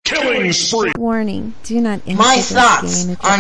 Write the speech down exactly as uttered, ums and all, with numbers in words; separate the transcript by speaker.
Speaker 1: Killing spree.
Speaker 2: Warning, do not enter
Speaker 3: My
Speaker 2: this
Speaker 3: thoughts
Speaker 2: game if
Speaker 3: on